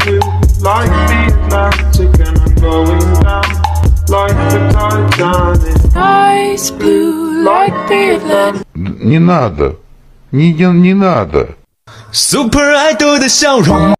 blue like the Atlantic, and I'm going down like the Titanic. Eyes blue like the Atlantic. Не надо, не надо. Super Idol 的笑容